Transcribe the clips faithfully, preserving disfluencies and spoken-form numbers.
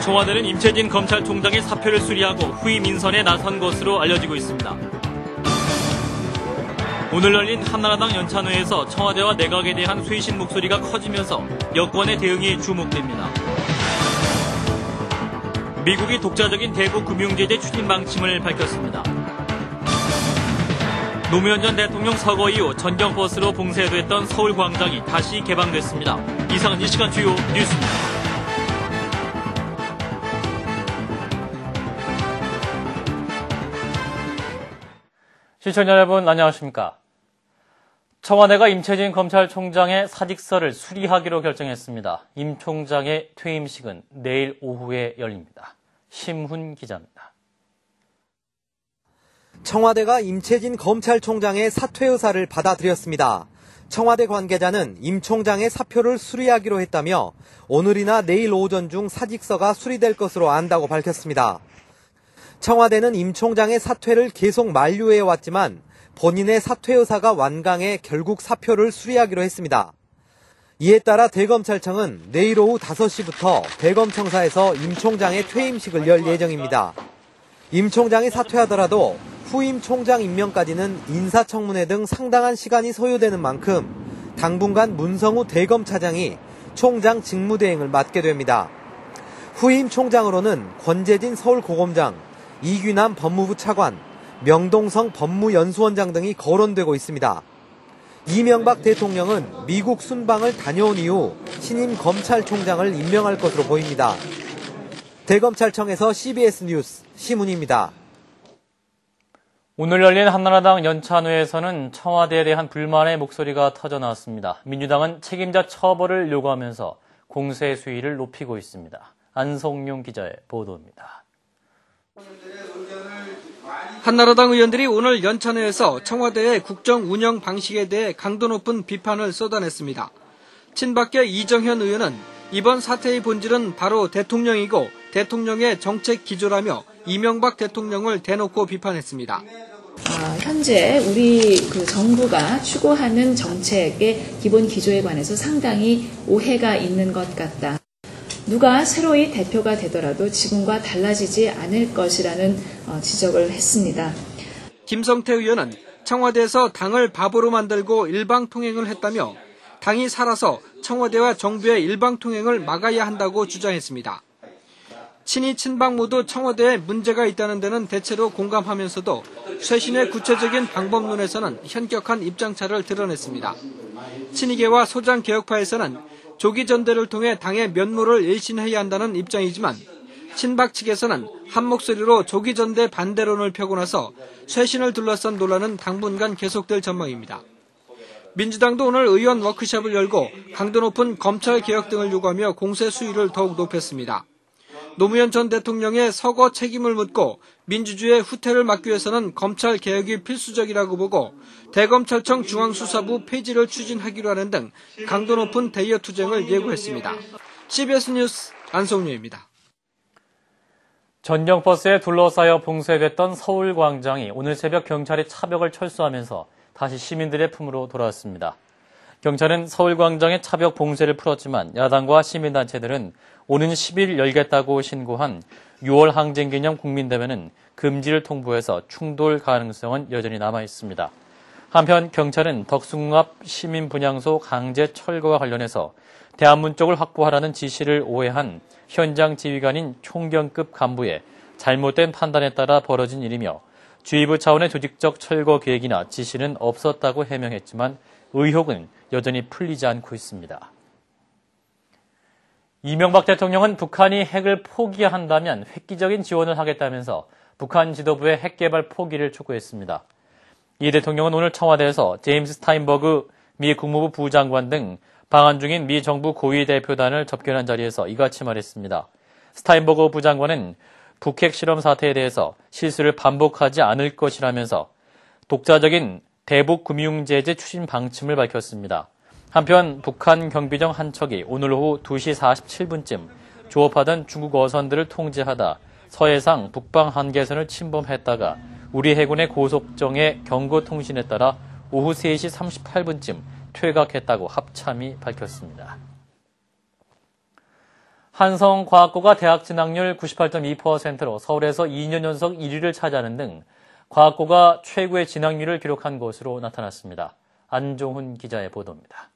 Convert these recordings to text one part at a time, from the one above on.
청와대는 임채진 검찰총장의 사표를 수리하고 후임 인선에 나선 것으로 알려지고 있습니다. 오늘 열린 한나라당 연찬회에서 청와대와 내각에 대한 쇄신 목소리가 커지면서 여권의 대응이 주목됩니다. 미국이 독자적인 대북 금융제재 추진 방침을 밝혔습니다. 노무현 전 대통령 서거 이후 전경버스로 봉쇄됐던 서울광장이 다시 개방됐습니다. 이상은 이 시간 주요 뉴스입니다. 시청자 여러분 안녕하십니까? 청와대가 임채진 검찰총장의 사직서를 수리하기로 결정했습니다. 임 총장의 퇴임식은 내일 오후에 열립니다. 심훈 기자입니다. 청와대가 임채진 검찰총장의 사퇴 의사를 받아들였습니다. 청와대 관계자는 임 총장의 사표를 수리하기로 했다며 오늘이나 내일 오전 중 사직서가 수리될 것으로 안다고 밝혔습니다. 청와대는 임 총장의 사퇴를 계속 만류해왔지만 본인의 사퇴 의사가 완강해 결국 사표를 수리하기로 했습니다. 이에 따라 대검찰청은 내일 오후 다섯 시부터 대검청사에서 임 총장의 퇴임식을 열 예정입니다. 임 총장이 사퇴하더라도 후임 총장 임명까지는 인사청문회 등 상당한 시간이 소요되는 만큼 당분간 문성우 대검차장이 총장 직무대행을 맡게 됩니다. 후임 총장으로는 권재진 서울고검장, 이규남 법무부 차관, 명동성 법무연수원장 등이 거론되고 있습니다. 이명박 대통령은 미국 순방을 다녀온 이후 신임 검찰총장을 임명할 것으로 보입니다. 대검찰청에서 씨비에스 뉴스 심훈입니다. 오늘 열린 한나라당 연찬회에서는 청와대에 대한 불만의 목소리가 터져나왔습니다. 민주당은 책임자 처벌을 요구하면서 공세 수위를 높이고 있습니다. 안성용 기자의 보도입니다. 한나라당 의원들이 오늘 연찬회에서 청와대의 국정 운영 방식에 대해 강도 높은 비판을 쏟아냈습니다. 친박계 이정현 의원은 이번 사태의 본질은 바로 대통령이고 대통령의 정책 기조라며 이명박 대통령을 대놓고 비판했습니다. 어, 현재 우리 그 정부가 추구하는 정책의 기본 기조에 관해서 상당히 오해가 있는 것 같다. 누가 새로이 대표가 되더라도 지금과 달라지지 않을 것이라는 지적을 했습니다. 김성태 의원은 청와대에서 당을 바보로 만들고 일방통행을 했다며 당이 살아서 청와대와 정부의 일방통행을 막아야 한다고 주장했습니다. 친이 친박 모두 청와대에 문제가 있다는 데는 대체로 공감하면서도 쇄신의 구체적인 방법론에서는 현격한 입장차를 드러냈습니다. 친이계와 소장개혁파에서는 조기 전대를 통해 당의 면모를 일신해야 한다는 입장이지만 친박 측에서는 한 목소리로 조기 전대 반대론을 펴고 나서 쇄신을 둘러싼 논란은 당분간 계속될 전망입니다. 민주당도 오늘 의원 워크숍을 열고 강도 높은 검찰 개혁 등을 요구하며 공세 수위를 더욱 높였습니다. 노무현 전 대통령의 서거 책임을 묻고 민주주의의 후퇴를 막기 위해서는 검찰 개혁이 필수적이라고 보고 대검찰청 중앙수사부 폐지를 추진하기로 하는 등 강도 높은 대여 투쟁을 예고했습니다. 씨비에스 뉴스 안성유입니다. 전경버스에 둘러싸여 봉쇄됐던 서울광장이 오늘 새벽 경찰이 차벽을 철수하면서 다시 시민들의 품으로 돌아왔습니다. 경찰은 서울광장의 차벽 봉쇄를 풀었지만 야당과 시민단체들은 오는 십 일 열겠다고 신고한 유월 항쟁기념 국민대회는 금지를 통보해서 충돌 가능성은 여전히 남아있습니다. 한편 경찰은 덕숭합 시민분향소 강제 철거와 관련해서 대한문 쪽을 확보하라는 지시를 오해한 현장 지휘관인 총경급 간부의 잘못된 판단에 따라 벌어진 일이며 주의부 차원의 조직적 철거 계획이나 지시는 없었다고 해명했지만 의혹은 여전히 풀리지 않고 있습니다. 이명박 대통령은 북한이 핵을 포기한다면 획기적인 지원을 하겠다면서 북한 지도부의 핵 개발 포기를 촉구했습니다. 이 대통령은 오늘 청와대에서 제임스 스타인버그 미 국무부 부장관 등 방한 중인 미 정부 고위 대표단을 접견한 자리에서 이같이 말했습니다. 스타인버그 부장관은 북핵 실험 사태에 대해서 실수를 반복하지 않을 것이라면서 독자적인 대북 금융제재 추진 방침을 밝혔습니다. 한편 북한 경비정 한 척이 오늘 오후 두 시 사십칠 분쯤 조업하던 중국 어선들을 통제하다 서해상 북방 한계선을 침범했다가 우리 해군의 고속정의 경고통신에 따라 오후 세 시 삼십팔 분쯤 퇴각했다고 합참이 밝혔습니다. 한성과학고가 대학 진학률 구십팔 점 이 퍼센트로 서울에서 이 년 연속 일 위를 차지하는 등 과학고가 최고의 진학률을 기록한 것으로 나타났습니다. 안종훈 기자의 보도입니다.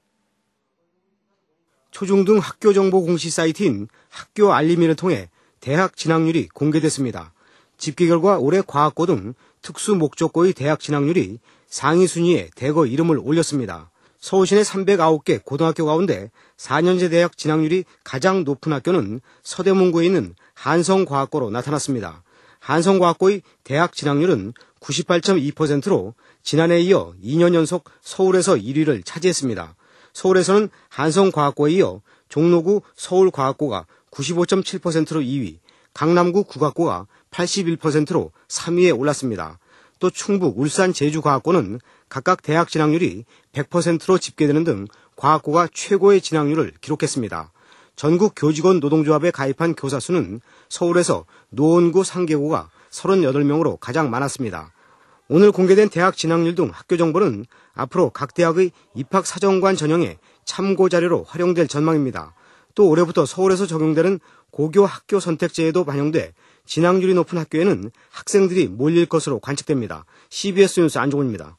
초중등 학교정보 공시 사이트인 학교 알림이를 통해 대학 진학률이 공개됐습니다. 집계 결과 올해 과학고 등 특수 목적고의 대학 진학률이 상위 순위에 대거 이름을 올렸습니다. 서울시내 삼백구 개 고등학교 가운데 사 년제 대학 진학률이 가장 높은 학교는 서대문구에 있는 한성과학고로 나타났습니다. 한성과학고의 대학 진학률은 구십팔 점 이 퍼센트로 지난해에 이어 이 년 연속 서울에서 일 위를 차지했습니다. 서울에서는 한성과학고에 이어 종로구 서울과학고가 구십오 점 칠 퍼센트로 이 위, 강남구 국악고가 팔십일 퍼센트로 삼 위에 올랐습니다. 또 충북, 울산, 제주과학고는 각각 대학 진학률이 백 퍼센트로 집계되는 등 과학고가 최고의 진학률을 기록했습니다. 전국 교직원 노동조합에 가입한 교사 수는 서울에서 노원구 상계고가 서른여덟 명으로 가장 많았습니다. 오늘 공개된 대학 진학률 등 학교 정보는 앞으로 각 대학의 입학사정관 전형에 참고 자료로 활용될 전망입니다. 또 올해부터 서울에서 적용되는 고교 학교 선택제에도 반영돼 진학률이 높은 학교에는 학생들이 몰릴 것으로 관측됩니다. 씨비에스 뉴스 안종훈입니다.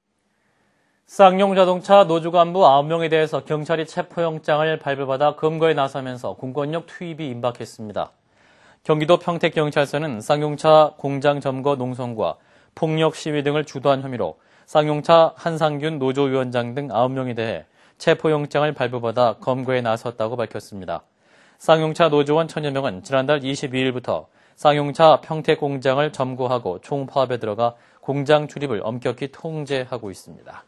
쌍용자동차 노조 간부 아홉 명에 대해서 경찰이 체포영장을 발부받아 검거에 나서면서 공권력 투입이 임박했습니다. 경기도 평택경찰서는 쌍용차 공장 점거 농성과 폭력 시위 등을 주도한 혐의로 쌍용차 한상균 노조위원장 등 아홉 명에 대해 체포영장을 발부받아 검거에 나섰다고 밝혔습니다. 쌍용차 노조원 천여 명은 지난달 이십이 일부터 쌍용차 평택 공장을 점거하고 총파업에 들어가 공장 출입을 엄격히 통제하고 있습니다.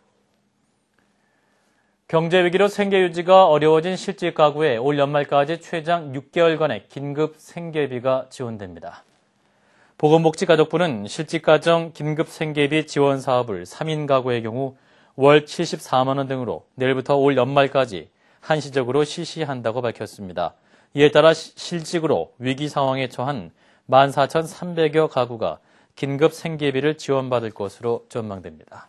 경제 위기로 생계 유지가 어려워진 실직 가구에 올 연말까지 최장 육 개월간의 긴급 생계비가 지원됩니다. 보건복지가족부는 실직가정 긴급 생계비 지원 사업을 삼 인 가구의 경우 월 칠십사만 원 등으로 내일부터 올 연말까지 한시적으로 실시한다고 밝혔습니다. 이에 따라 실직으로 위기 상황에 처한 만 사천삼백여 가구가 긴급 생계비를 지원받을 것으로 전망됩니다.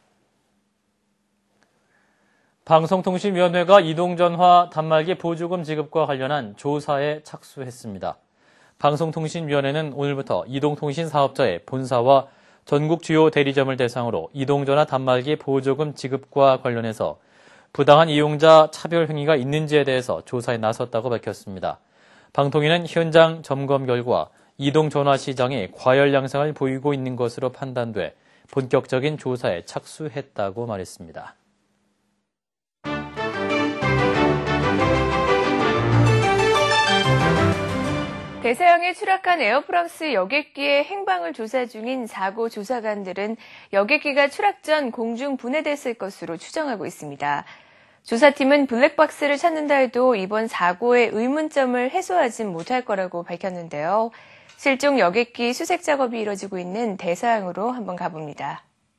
방송통신위원회가 이동전화 단말기 보조금 지급과 관련한 조사에 착수했습니다. 방송통신위원회는 오늘부터 이동통신 사업자의 본사와 전국 주요 대리점을 대상으로 이동전화 단말기 보조금 지급과 관련해서 부당한 이용자 차별 행위가 있는지에 대해서 조사에 나섰다고 밝혔습니다. 방통위는 현장 점검 결과 이동전화 시장이 과열 양상을 보이고 있는 것으로 판단돼 본격적인 조사에 착수했다고 말했습니다. 대서양에 추락한 에어프랑스 여객기의 행방을 조사 중인 사고 조사관들은 여객기가 추락 전 공중 분해됐을 것으로 추정하고 있습니다. 조사팀은 블랙박스를 찾는다 해도 이번 사고의 의문점을 해소하진 못할 거라고 밝혔는데요. 실종 여객기 수색 작업이 이뤄지고 있는 대서양으로 한번 가봅니다.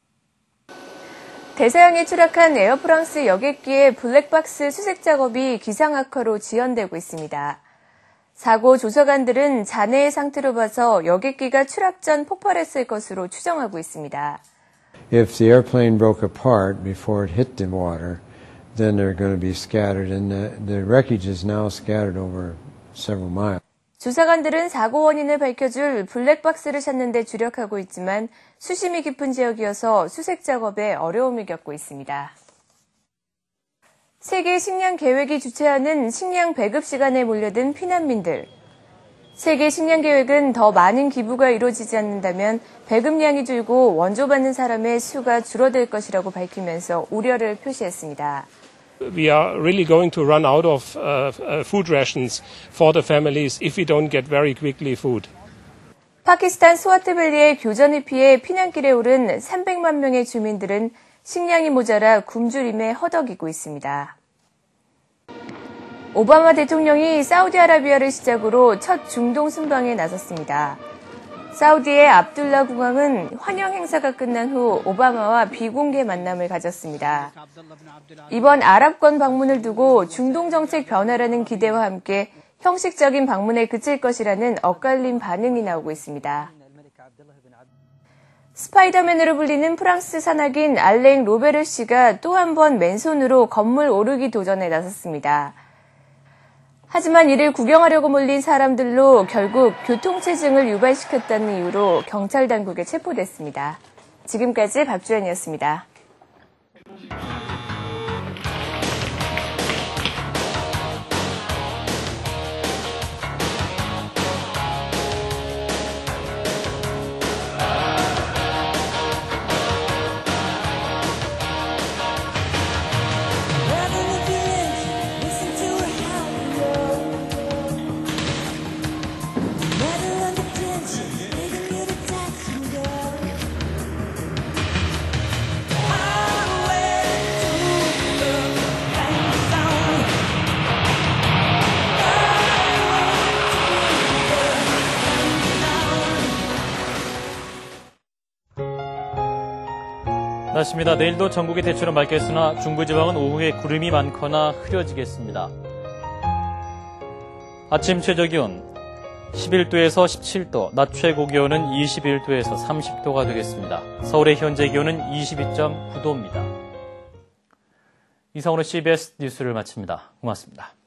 대서양에 추락한 에어프랑스 여객기의 블랙박스 수색 작업이 기상악화로 지연되고 있습니다. 사고 조사관들은 잔해의 상태로 봐서 여객기가 추락 전 폭발했을 것으로 추정하고 있습니다. If the airplane broke apart before it hit the water, then they're going to be scattered, and the, the wreckage is now scattered over several miles. 조사관들은 사고 원인을 밝혀줄 블랙박스를 찾는 데 주력하고 있지만 수심이 깊은 지역이어서 수색 작업에 어려움을 겪고 있습니다. 세계 식량 계획이 주최하는 식량 배급 시간에 몰려든 피난민들. 세계 식량 계획은 더 많은 기부가 이루어지지 않는다면 배급량이 줄고 원조받는 사람의 수가 줄어들 것이라고 밝히면서 우려를 표시했습니다. We are really going to run out of uh, food rations for the families if we don't get very quickly food. 파키스탄 스와트밸리의 교전을 피해 피난길에 오른 삼백만 명의 주민들은 식량이 모자라 굶주림에 허덕이고 있습니다. 오바마 대통령이 사우디아라비아를 시작으로 첫 중동 순방에 나섰습니다. 사우디의 압둘라 국왕은 환영 행사가 끝난 후 오바마와 비공개 만남을 가졌습니다. 이번 아랍권 방문을 두고 중동 정책 변화라는 기대와 함께 형식적인 방문에 그칠 것이라는 엇갈린 반응이 나오고 있습니다. 스파이더맨으로 불리는 프랑스 산악인 알랭 로베르 씨가 또 한 번 맨손으로 건물 오르기 도전에 나섰습니다. 하지만 이를 구경하려고 몰린 사람들로 결국 교통체증을 유발시켰다는 이유로 경찰 당국에 체포됐습니다. 지금까지 박주연이었습니다. 날씨입니다. 내일도 전국이 대체로 맑겠으나 중부지방은 오후에 구름이 많거나 흐려지겠습니다. 아침 최저기온 십일 도에서 십칠 도, 낮 최고기온은 이십일 도에서 삼십 도가 되겠습니다. 서울의 현재 기온은 이십이 점 구 도입니다. 이상으로 씨비에스 뉴스를 마칩니다. 고맙습니다.